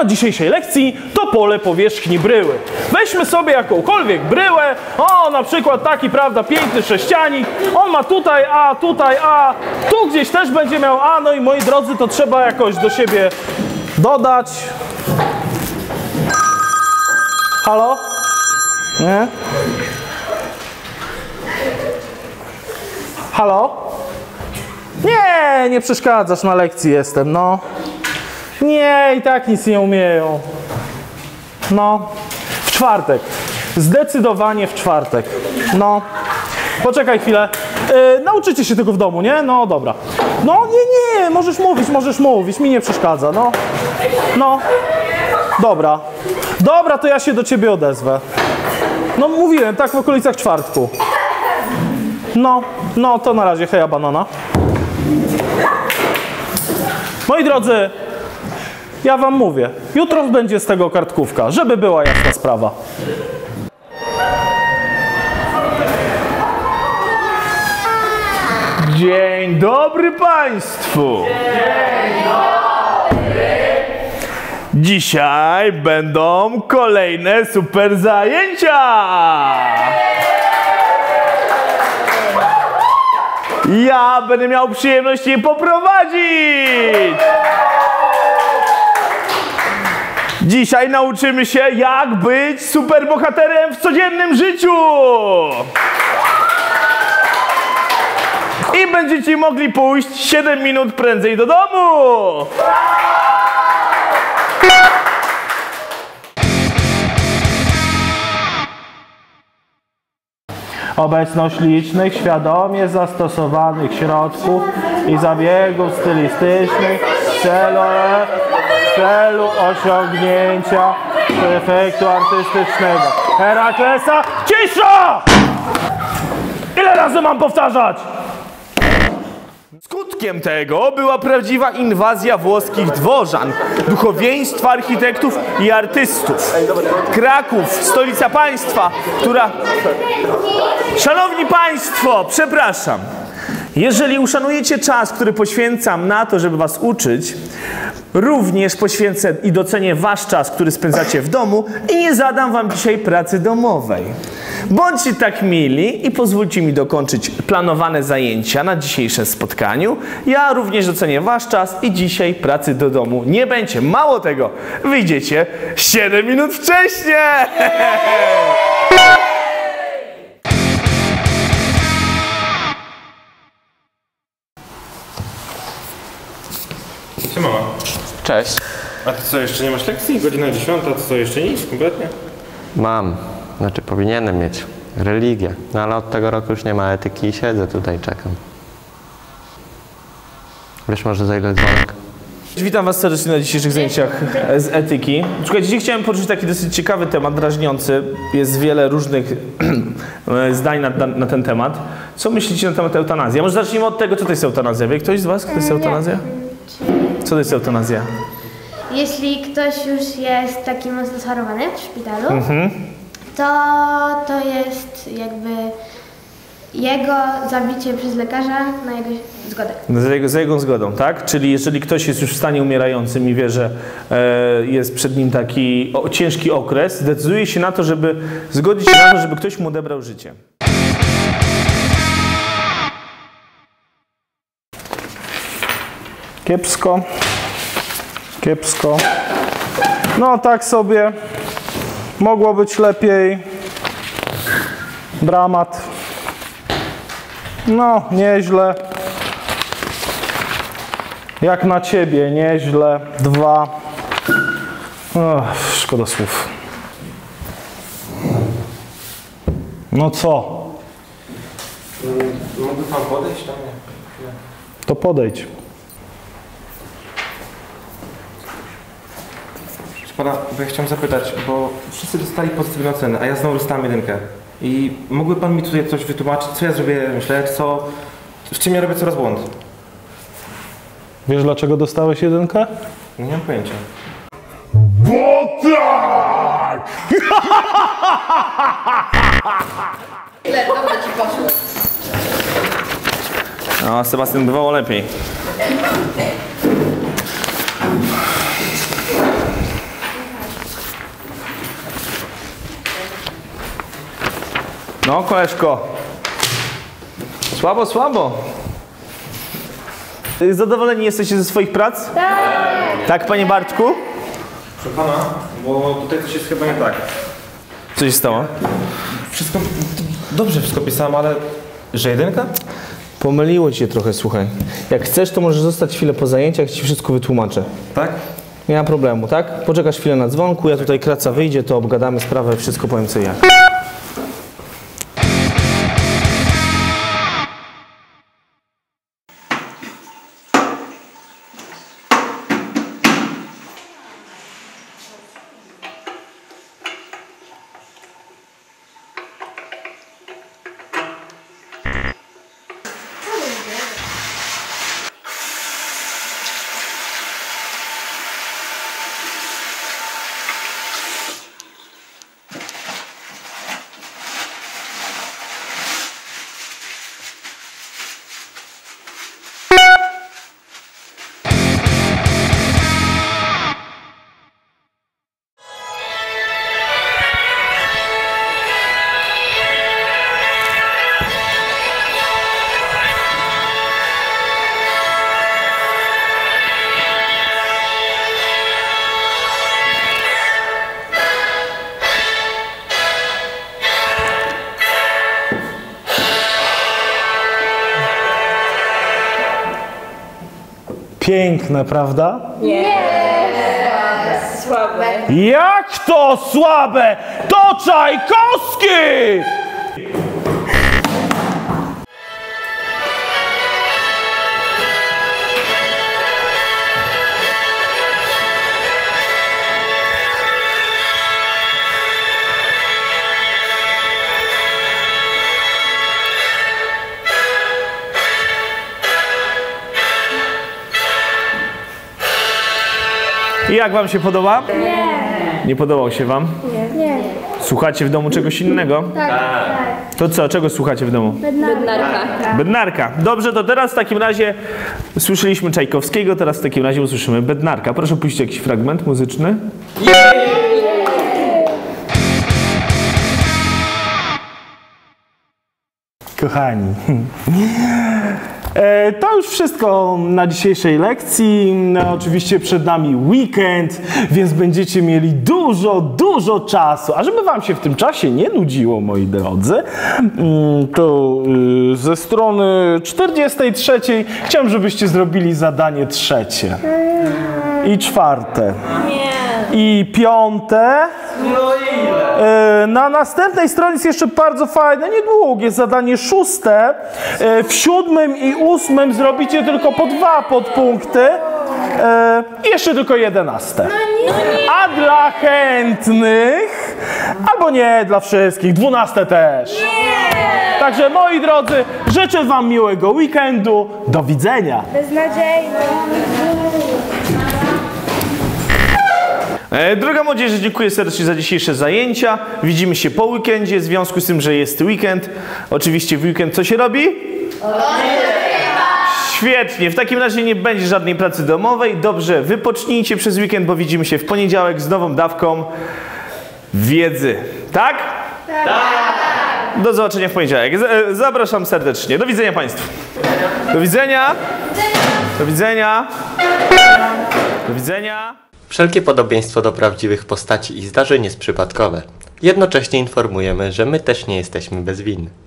Temat dzisiejszej lekcji to pole powierzchni bryły. Weźmy sobie jakąkolwiek bryłę, o na przykład taki, prawda, piękny sześcianik, on ma tutaj A, tu gdzieś też będzie miał A, no i moi drodzy, to trzeba jakoś do siebie dodać. Halo? Nie? Halo? Nie, nie przeszkadzasz, na lekcji jestem, no. Nie, i tak nic nie umieją. No, w czwartek. Zdecydowanie w czwartek. No, poczekaj chwilę. Nauczycie się tego w domu, nie? No, dobra. No, nie, możesz mówić, mi nie przeszkadza, no. No, dobra. Dobra, to ja się do ciebie odezwę. No, mówiłem, tak w okolicach czwartku. No, to na razie, heja banana. Moi drodzy, ja wam mówię, jutro będzie z tego kartkówka, żeby była jasna sprawa. Dzień dobry Państwu! Dzień dobry! Dzisiaj będą kolejne super zajęcia! Ja będę miał przyjemność je poprowadzić! Dzisiaj nauczymy się, jak być superbohaterem w codziennym życiu! I będziecie mogli pójść 7 minut prędzej do domu! Obecność licznych, świadomie zastosowanych środków i zabiegów stylistycznych w celu osiągnięcia efektu artystycznego. Heraklesa, cisza! Ile razy mam powtarzać? Skutkiem tego była prawdziwa inwazja włoskich dworzan, duchowieństwa, architektów i artystów. Kraków, stolica państwa, która... Szanowni Państwo, przepraszam. Jeżeli uszanujecie czas, który poświęcam na to, żeby was uczyć, również poświęcę i docenię wasz czas, który spędzacie w domu i nie zadam wam dzisiaj pracy domowej. Bądźcie tak mili i pozwólcie mi dokończyć planowane zajęcia na dzisiejszym spotkaniu. Ja również docenię wasz czas i dzisiaj pracy do domu nie będzie. Mało tego, wyjdziecie 7 minut wcześniej! Mama. Cześć. A ty co, jeszcze nie masz lekcji? Godzina 10, to co, jeszcze nic? Kompletnie? Mam. Znaczy powinienem mieć. Religię. No ale od tego roku już nie ma etyki i siedzę tutaj, czekam. Wiesz może za ile dzwonek? Witam was serdecznie na dzisiejszych zajęciach z etyki. Słuchajcie, dzisiaj chciałem poruszyć taki dosyć ciekawy temat, drażniący. Jest wiele różnych zdań na ten temat. Co myślicie na temat eutanazji? A może zacznijmy od tego, co to jest eutanazja. Wie ktoś z was, co to jest eutanazja? Co to jest eutanazja? Jeśli ktoś już jest taki mocno schorowany w szpitalu, to jest jakby jego zabicie przez lekarza na jego zgodę. Za jego zgodą, tak? Czyli jeżeli ktoś jest już w stanie umierającym i wie, że jest przed nim taki ciężki okres, decyduje się na to, żeby zgodzić się na to, żeby ktoś mu odebrał życie. Kiepsko. Kiepsko. No tak sobie. Mogło być lepiej. Dramat. No, nieźle. Jak na ciebie, nieźle. 2. Szkoda słów. No co? Mógłby pan podejść tam? Nie. To podejdź. Pana, bo ja chciałem zapytać, bo wszyscy dostali pozytywne oceny, a ja znowu dostałem 1. I mógłby pan mi tutaj coś wytłumaczyć, co ja zrobię źle, w czym ja robię coraz błąd? Wiesz, dlaczego dostałeś 1? Nie mam pojęcia. Bo tak! Dobra ci poszło. No, Sebastian, bywało lepiej. No, koleżko. Słabo, słabo. Zadowoleni jesteście ze swoich prac? Tak. Tak, panie Bartku? Proszę pana, bo tutaj coś jest chyba nie tak. Co się stało? Wszystko, dobrze wszystko pisałem, ale że jedynka? Pomyliło ci się trochę, słuchaj. Jak chcesz, to możesz zostać chwilę po zajęciach, ci wszystko wytłumaczę. Tak? Nie ma problemu, tak? Poczekasz chwilę na dzwonku, ja tutaj Kraca wyjdzie, to obgadamy sprawę, wszystko powiem co i jak. Piękne, prawda? Nie, słabe. Jak to słabe? To Czajkowski! I jak wam się podoba? Nie. Nie podobał się wam? Nie. Słuchacie w domu czegoś innego? Tak. To co? Czego słuchacie w domu? Bednarka. Bednarka. Dobrze, to teraz w takim razie słyszeliśmy Czajkowskiego, teraz w takim razie usłyszymy Bednarka. Proszę puścić jakiś fragment muzyczny. Kochani, to już wszystko na dzisiejszej lekcji. No, oczywiście przed nami weekend, więc będziecie mieli dużo czasu. A żeby wam się w tym czasie nie nudziło, moi drodzy, to ze strony 43 chciałem, żebyście zrobili zadanie trzecie. I czwarte. I piąte. Na następnej stronie jest jeszcze bardzo fajne, niedługie zadanie szóste. W 7. i 8. zrobicie tylko po 2 podpunkty. I jeszcze tylko 11. A dla chętnych, albo nie, dla wszystkich, 12 też. Także moi drodzy, życzę wam miłego weekendu. Do widzenia. Beznadziejne. Droga młodzieży, dziękuję serdecznie za dzisiejsze zajęcia. Widzimy się po weekendzie, w związku z tym, że jest weekend. Oczywiście w weekend co się robi? Świetnie, w takim razie nie będzie żadnej pracy domowej. Dobrze, wypocznijcie przez weekend, bo widzimy się w poniedziałek z nową dawką wiedzy. Tak? Tak! Do zobaczenia w poniedziałek. Zapraszam serdecznie. Do widzenia Państwu. Do widzenia. Do widzenia. Do widzenia. Wszelkie podobieństwo do prawdziwych postaci i zdarzeń jest przypadkowe. Jednocześnie informujemy, że my też nie jesteśmy bez winy.